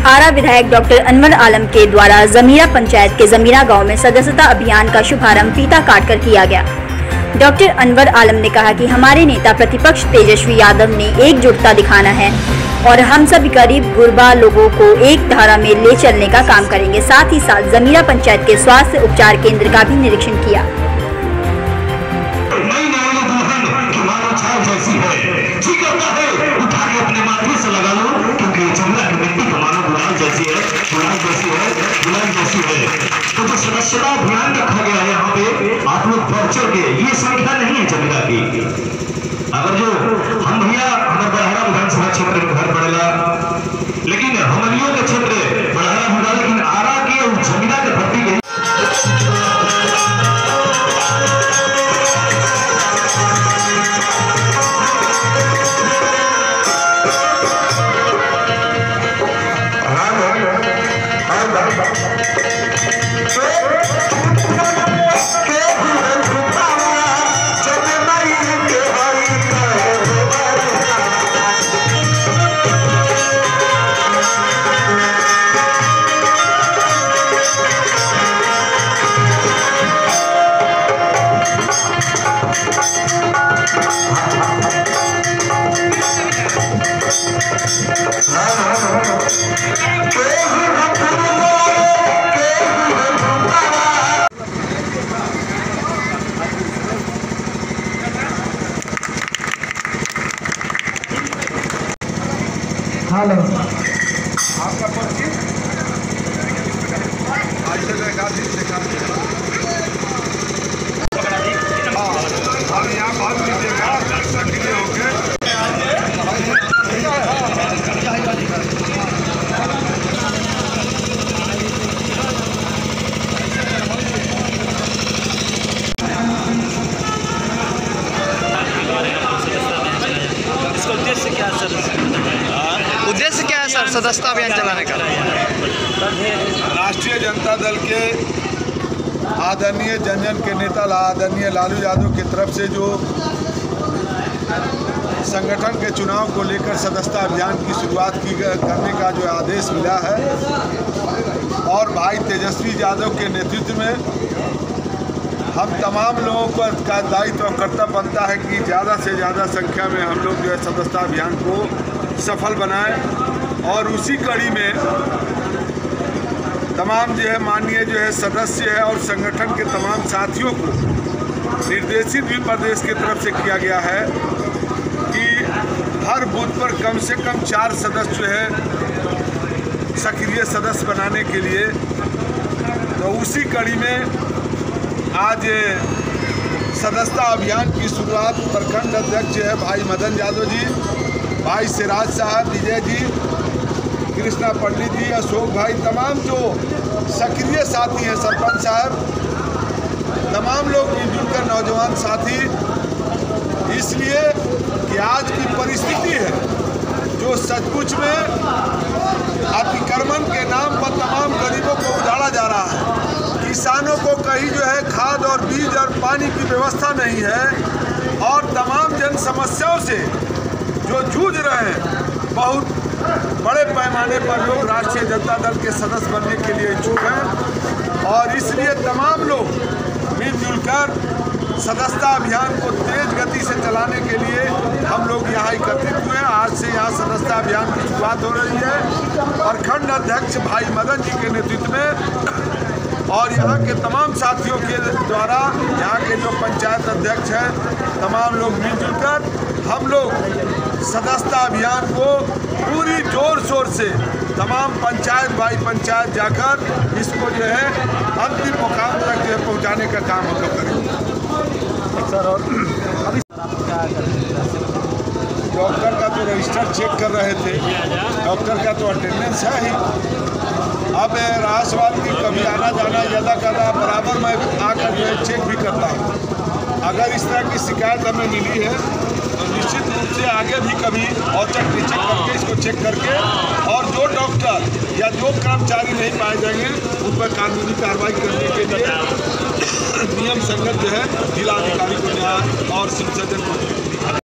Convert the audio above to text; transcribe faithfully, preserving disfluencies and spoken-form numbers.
आरा विधायक डॉक्टर अनवर आलम के द्वारा जमीरा पंचायत के जमीरा गांव में सदस्यता अभियान का शुभारंभ फीता काटकर किया गया। डॉक्टर अनवर आलम ने कहा कि हमारे नेता प्रतिपक्ष तेजस्वी यादव ने एकजुटता दिखाना है और हम सब गरीब गुरबा लोगों को एक धारा में ले चलने का काम करेंगे। साथ ही साथ जमीरा पंचायत के स्वास्थ्य उपचार केंद्र का भी निरीक्षण किया। तो जो सदस्यता अभियान रखा गया है यहाँ पे आप लोग बढ़ चढ़ के, ये संख्या नहीं है जमीरा की। अगर जो हम भैया हमारे बड़हरा विधानसभा क्षेत्र में घर पड़ेगा, लेकिन हमलियों के क्षेत्र बड़हरा होगा, लेकिन आरा के जमीरा के भर्ती गई। हेलो, आपका पर्ची आज से देखा दिन देखा हाँ, अब यहाँ बात कीजिएगा सक्रिय होके। इसका उद्देश्य क्या है सर? उद्देश्य क्या है सर सदस्यता अभियान चलाने का? राष्ट्रीय जनता दल के आदरणीय जन जन के नेता आदरणीय लालू यादव की तरफ से जो संगठन के चुनाव को लेकर सदस्यता अभियान की शुरुआत की करने का जो आदेश मिला है, और भाई तेजस्वी यादव के नेतृत्व में हम तमाम लोगों पर का दायित्व और कर्तव्य बनता है कि ज़्यादा से ज़्यादा संख्या में हम लोग जो है सदस्यता अभियान को सफल बनाएं। और उसी कड़ी में तमाम जो है माननीय जो है सदस्य है और संगठन के तमाम साथियों को निर्देशित भी प्रदेश की तरफ से किया गया है कि हर बूथ पर कम से कम चार सदस्य जो है सक्रिय सदस्य बनाने के लिए। तो उसी कड़ी में आज सदस्यता अभियान की शुरुआत प्रखंड अध्यक्ष है भाई मदन यादव जी, भाई सिराज साहब, विजय जी, कृष्णा पंडित जी, अशोक भाई, तमाम जो सक्रिय साथी हैं, सरपंच साहब, तमाम लोग मिलजुल कर नौजवान साथी, इसलिए कि आज की परिस्थिति है जो सचमुच में अतिक्रमण के नाम पर तमाम गरीबों को उजाड़ा जा रहा है। किसानों को कहीं जो है खाद और बीज और पानी की व्यवस्था नहीं है, और तमाम जन समस्याओं से जो जूझ रहे हैं, बहुत बड़े पैमाने पर लोग राष्ट्रीय जनता दल के सदस्य बनने के लिए इच्छुक हैं। और इसलिए तमाम लोग मिलजुल कर सदस्यता अभियान को तेज गति से चलाने के लिए हम लोग यहाँ एकत्रित हुए हैं। आज से यहाँ सदस्यता अभियान की शुरुआत हो रही है प्रखंड अध्यक्ष भाई मदन जी के नेतृत्व में, और यहाँ के तमाम साथियों के द्वारा, यहाँ के जो पंचायत अध्यक्ष हैं, तमाम लोग मिलजुल कर हम लोग सदस्यता अभियान को पूरी जोर शोर से तमाम पंचायत बाई पंचायत जाकर इसको जो है अंतिम मुकाम तक जो है पहुँचाने का काम हम लोग करेंगे। सर, और अभी डॉक्टर का तो रजिस्टर चेक कर रहे थे, डॉक्टर का तो अटेंडेंस है ही। अब रहा सवाल की कभी आना जाना ज़्यादा करना, बराबर मैं आकर जो है चेक भी करता हूँ। अगर इस तरह की शिकायत हमें मिली है तो निश्चित रूप से आगे भी कभी औचक चेक करके इसको चेक करके, और जो डॉक्टर या जो कर्मचारी नहीं पाए जाएंगे उन पर कानूनी कार्रवाई करने के लिए नियम संगत जो है जिला अधिकारी को न्याय और सिविल सर्जन को